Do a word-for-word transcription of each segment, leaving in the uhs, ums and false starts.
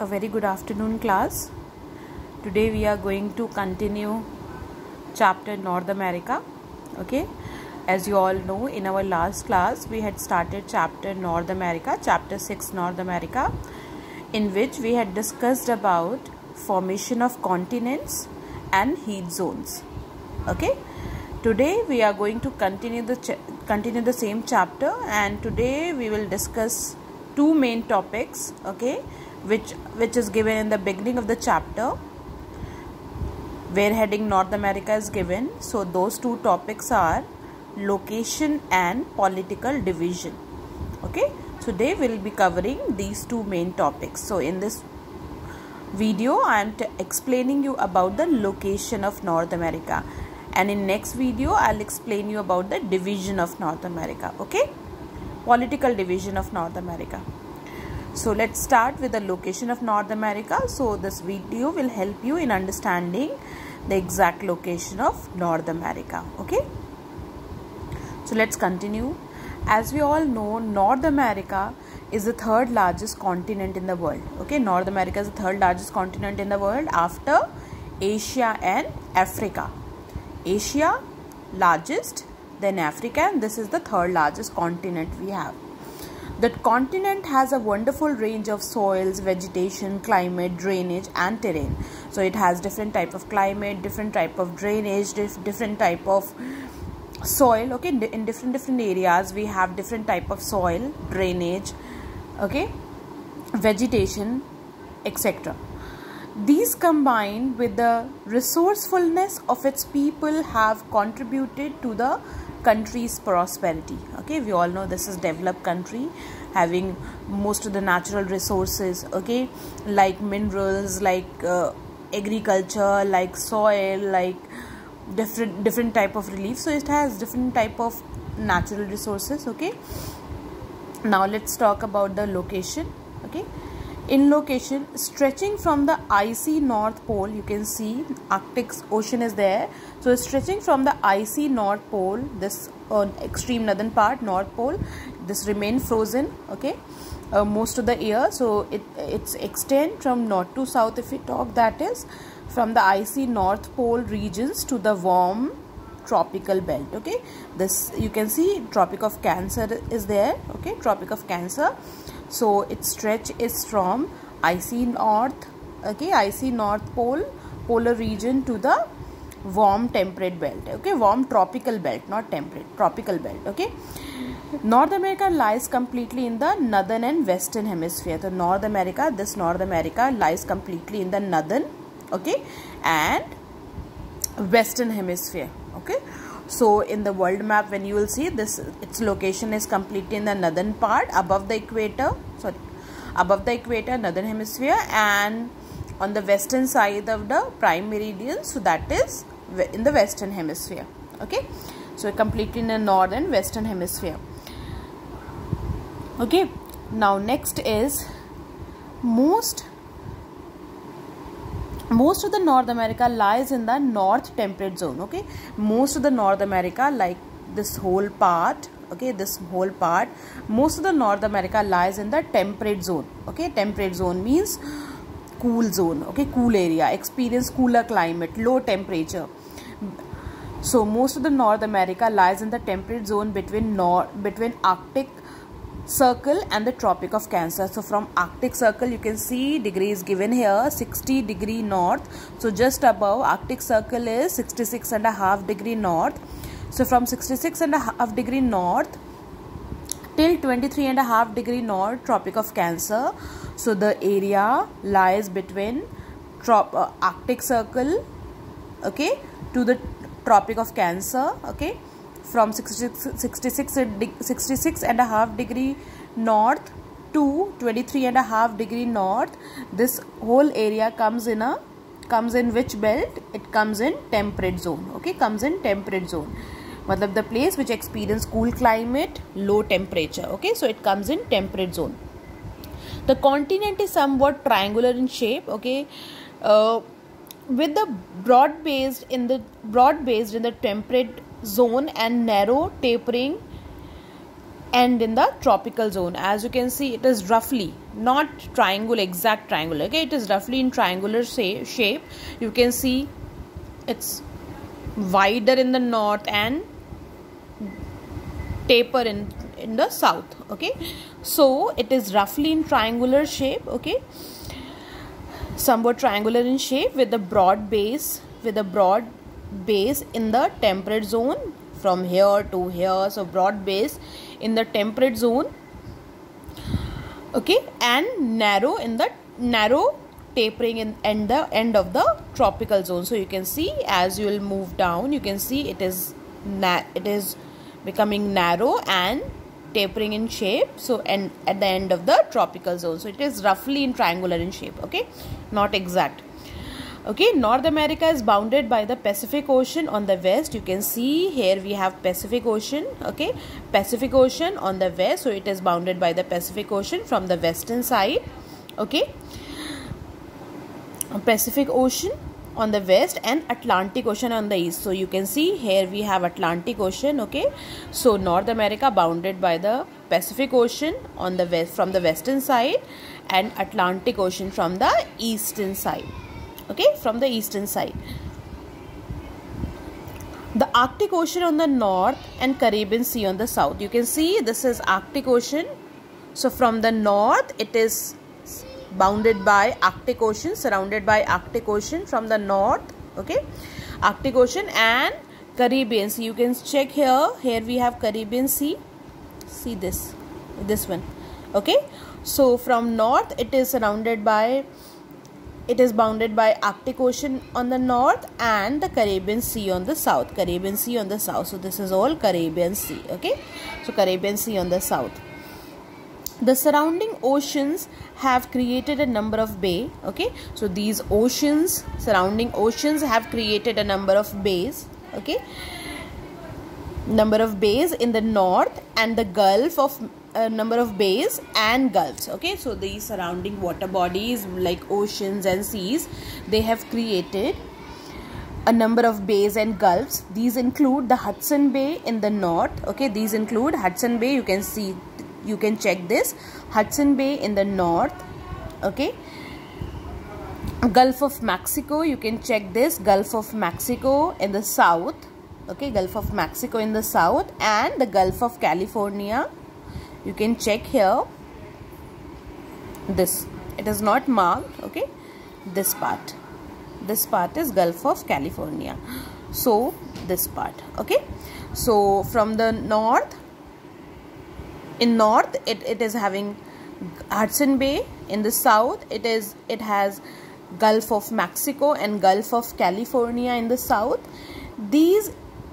A very good afternoon, class. Today we are going to continue chapter North America. Okay, as you all know, in our last class we had started chapter North America, chapter six North America, in which we had discussed about formation of continents and heat zones. Okay, today we are going to continue the continue the same chapter, and today we will discuss two main topics. Okay, which which is given in the beginning of the chapter, where heading North America is given. So those two topics are location and political division. Okay, today we will be covering these two main topics. So in this video I am explaining you about the location of North America, and in next video I'll explain you about the division of North America. Okay, political division of North America. So let's start with the location of North America. So this video will help you in understanding the exact location of North America. Okay, so let's continue. As we all know, North America is the third largest continent in the world. Okay, North America is the third largest continent in the world after Asia and Africa. Asia largest, then Africa, and this is the third largest continent we have. That continent has a wonderful range of soils, vegetation, climate, drainage and terrain. So it has different type of climate, different type of drainage, dif different type of soil. Okay, in different different areas we have different type of soil, drainage, okay, vegetation, et cetera. These combined with the resourcefulness of its people have contributed to the country's prosperity. Okay, we all know this is developed country having most of the natural resources, okay, like minerals, like uh, agriculture, like soil, like different different type of relief. So it has different type of natural resources. Okay, now let's talk about the location. Okay, in location, stretching from the icy North Pole, you can see Arctic Ocean is there. So stretching from the icy North Pole, this uh, extreme northern part, North Pole, this remain frozen. Okay, uh, most of the year. So it it's extend from north to south. If we talk, that is from the icy North Pole regions to the warm tropical belt. Okay, this you can see Tropic of Cancer is there. Okay, Tropic of Cancer. So its stretch is from icy north, okay, icy North Pole, polar region to the warm temperate belt. Okay, warm tropical belt, not temperate, tropical belt. Okay, North America lies completely in the northern and western hemisphere. So North America, this North America lies completely in the northern, okay, and western hemisphere. Okay, so in the world map, when you will see this, its location is completely in the northern part, above the equator, sorry, above the equator, northern hemisphere, and on the western side of the prime meridian, so that is in the western hemisphere. Okay, so completely in the northern western hemisphere. Okay, now next is most most of the North America lies in the north temperate zone. Okay, most of the North America, like this whole part, okay, this whole part, most of the North America lies in the temperate zone. Okay, temperate zone means cool zone. Okay, cool area, experience cooler climate, low temperature. So most of the North America lies in the temperate zone between north between Arctic Circle and the Tropic of Cancer. So from Arctic Circle, you can see degrees given here, sixty degree north. So just above Arctic Circle is sixty-six and a half degree north. So from sixty-six and a half degree north till twenty-three and a half degree north, Tropic of Cancer. So the area lies between trop uh, Arctic Circle, okay, to the Tropic of Cancer. Okay, from sixty-six, sixty-six, sixty-six and a half degree north to twenty-three and a half degree north. This whole area comes in a comes in which belt? It comes in temperate zone. Okay, comes in temperate zone. Matlab the place which experience cool climate, low temperature. Okay, so it comes in temperate zone. The continent is somewhat triangular in shape. Okay, uh, with the broad based in the broad based in the temperate zone and narrow tapering end in the tropical zone. As you can see, it is roughly not triangle, exact triangle. Okay, it is roughly in triangular say, shape. You can see it's wider in the north and taper in in the south. Okay, so it is roughly in triangular shape. Okay, somewhat triangular in shape with a broad base, with a broad base in the temperate zone from here to here. So broad base in the temperate zone. Okay, and narrow in the narrow tapering in and the end of the tropical zone. So you can see as you will move down, you can see it is na it is becoming narrow and tapering in shape. So and at the end of the tropical zone. So it is roughly in triangular in shape. Okay, not exact. Okay, North America is bounded by the Pacific Ocean on the west. You can see here we have Pacific Ocean. Okay, Pacific Ocean on the west. So it is bounded by the Pacific Ocean from the western side. Okay, Pacific Ocean on the west and Atlantic Ocean on the east. So you can see here we have Atlantic Ocean. Okay, so North America bounded by the Pacific Ocean on the west from the western side and Atlantic Ocean from the eastern side. Okay, from the eastern side. The Arctic Ocean on the north and Caribbean Sea on the south. You can see this is Arctic Ocean. So from the north it is bounded by Arctic Ocean, surrounded by Arctic Ocean from the north. Okay, Arctic Ocean and Caribbean Sea. You can check here. Here we have Caribbean Sea. See this, this one. Okay, so from north it is surrounded by It is bounded by Arctic Ocean on the north and the Caribbean Sea on the south. Caribbean Sea on the south. So this is all Caribbean Sea. Okay. So Caribbean Sea on the south. The surrounding oceans have created a number of bay. Okay. So these oceans, surrounding oceans have created a number of bays. Okay. Number of bays in the north and the Gulf of a number of bays and gulfs. Okay, so these surrounding water bodies like oceans and seas, they have created a number of bays and gulfs. These include the Hudson Bay in the north. Okay, these include Hudson Bay. You can see, you can check this, Hudson Bay in the north. Okay, Gulf of Mexico, you can check this, Gulf of Mexico in the south. Okay, Gulf of Mexico in the south and the Gulf of California. You can check here, this, it is not marked. Okay, this part, this part is Gulf of California. So this part. Okay, so from the north, in north it, it is having Hudson Bay. In the south it is it has Gulf of Mexico and Gulf of California in the south. These,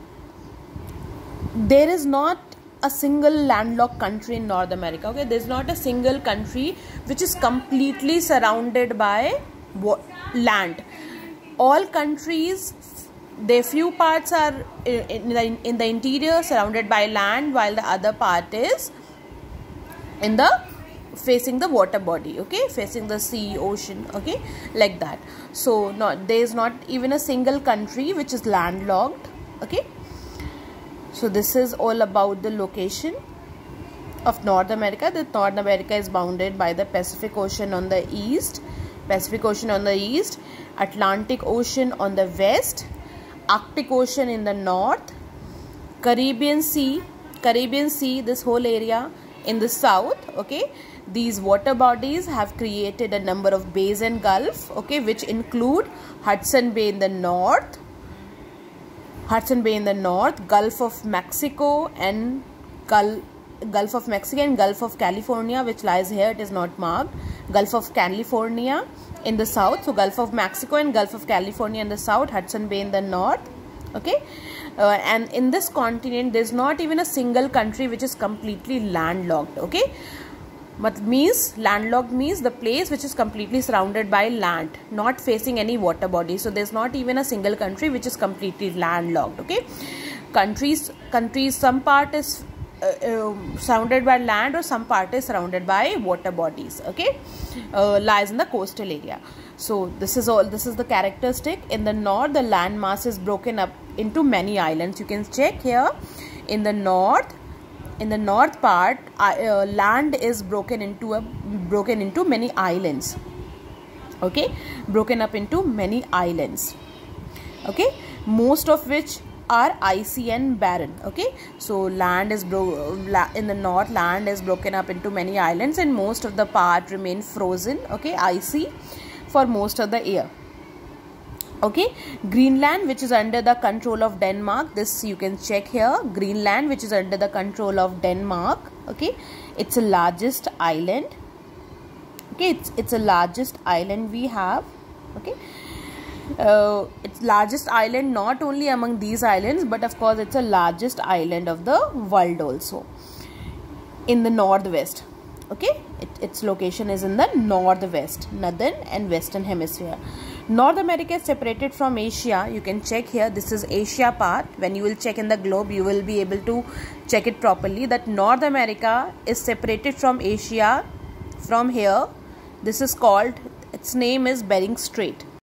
there is not a single landlocked country in North America. Okay, there is not a single country which is completely surrounded by land. All countries, their few parts are in the, in the interior surrounded by land, while the other part is in the facing the water body. Okay, facing the sea, ocean. Okay, like that. So not there is not even a single country which is landlocked. Okay. So this is all about the location of North America. The North America is bounded by the Pacific Ocean on the east, Pacific Ocean on the east, Atlantic Ocean on the west, Arctic Ocean in the north, Caribbean Sea, Caribbean Sea, this whole area in the south. Okay, these water bodies have created a number of bays and gulf. Okay, which include Hudson Bay in the north, Hudson Bay in the north, Gulf of Mexico and Gulf Gulf of Mexico and Gulf of California, which lies here, it is not marked. Gulf of California in the south. So Gulf of Mexico and Gulf of California in the south, Hudson Bay in the north. Okay, uh, and in this continent there is not even a single country which is completely landlocked. Okay, but means landlocked means the place which is completely surrounded by land, not facing any water body. So there is not even a single country which is completely landlocked. Okay, countries countries some part is Uh, uh, surrounded by land or some part is surrounded by water bodies. Okay, uh, lies in the coastal area. So this is all, this is the characteristic. In the north the land mass is broken up into many islands. You can check here, in the north in the north part, uh, land is broken into a broken into many islands. Okay, broken up into many islands. Okay, most of which are icy and barren. Okay, so land is bro in the north, land is broken up into many islands, and most of the part remain frozen. Okay, icy for most of the year. Okay, Greenland, which is under the control of Denmark, this you can check here. Greenland, which is under the control of Denmark. Okay, it's the largest island. Okay, it's it's the largest island we have. Okay, uh, it's largest island not only among these islands, but of course it's the largest island of the world also, in the northwest. Okay, it, its location is in the northwest, northern and western hemisphere. North America is separated from Asia. You can check here. This is Asia part. When you will check in the globe, you will be able to check it properly, that North America is separated from Asia from here. This is called, its name is Bering Strait.